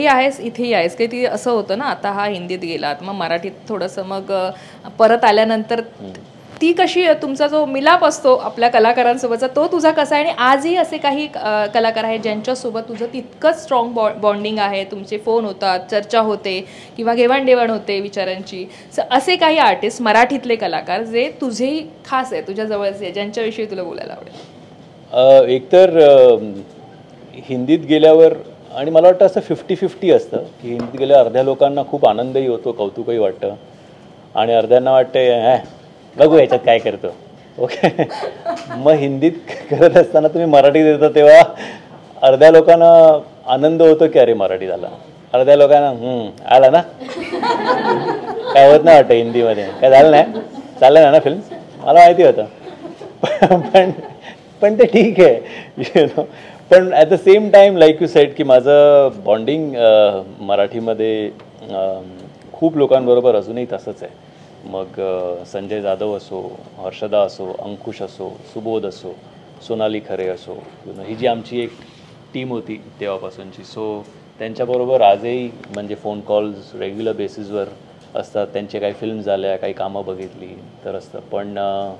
आहेस इथेही आहेस काही ती असं होतं ना, आता हा हिंदीत गेलात मग मराठीत थोडंसं, मग परत आल्यानंतर ती कशी तुमचा जो मिलाप असतो आपल्या कलाकारांसोबतचा तो तुझा कसा आहे, आणि आजही असे काही कलाकार आहेत ज्यांच्यासोबत तुझं तितकंच स्ट्रॉंग बॉन्डिंग आहे, तुमचे फोन होतात, चर्चा होते किंवा घेवाणदेवाण होते विचारांची, असे काही आर्टिस्ट मराठीतले कलाकार जे तुझेही खास आहे, तुझ्या जवळचे, ज्यांच्याविषयी तुला बोलायला आवडेल? एकतर हिंदीत गेल्यावर, आणि मला वाटतं असं 50-50 असतं की हिंदीत गेल्यावर अर्ध्या लोकांना खूप आनंदही होतो, कौतुकही वाटतं, आणि अर्ध्यांना वाटते बघू याच्यात काय करतो. ओके. मग हिंदीत करत असताना तुम्ही मराठीत येता तेव्हा अर्ध्या लोकांना आनंद होतो की अरे मराठीत आला, अर्ध्या लोकांना आला ना, काय होत नाही वाटतं हिंदीमध्ये, काय झालं नाही, चाललं ना फिल्म, मला माहिती होतं. पण ते ठीक आहे, पण at the same time like you said की माझं बॉन्डिंग मराठीमध्ये खूप लोकांबरोबर अजूनही तसंच आहे. मग संजय जाधव असो, हर्षदा असो, अंकुश असो, सुबोध असो, सोनाली खरे असो, ही जी आमची एक टीम होती तेव्हापासूनची, सो त्यांच्याबरोबर आजही म्हणजे फोन कॉल्स रेग्युलर बेसिसवर असतात. त्यांचे काही फिल्म झाल्या, काही कामं बघितली तर असतं. पण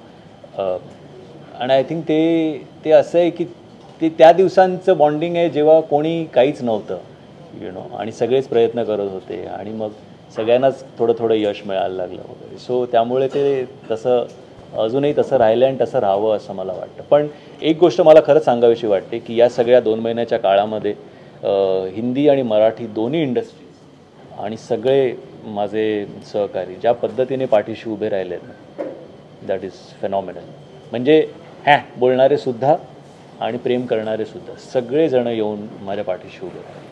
आणि आय थिंक ते असं आहे की ते त्या दिवसांचं बॉन्डिंग आहे जेव्हा कोणी काहीच नव्हतं आणि सगळेच प्रयत्न करत होते, आणि मग सगळ्यांनाच थोडं थोडं यश मिळायला लागलं वगैरे. सो त्यामुळे ते तसं अजूनही तसं राहिलं आणि तसं राहावं असं मला वाटतं. पण एक गोष्ट मला खरंच सांगावीशी वाटते की या सगळ्या 2 महिन्याच्या काळामध्ये हिंदी आणि मराठी दोन्ही इंडस्ट्रीज आणि सगळे माझे सहकारी ज्या पद्धतीने पाठीशी उभे राहिलेत, दॅट इज फेनॉमिनल. म्हणजे बोलणारे सुद्धा आणि प्रेम करणारे सुद्धा सगळेजण येऊन माझ्या पाठीशी उभे राहिले.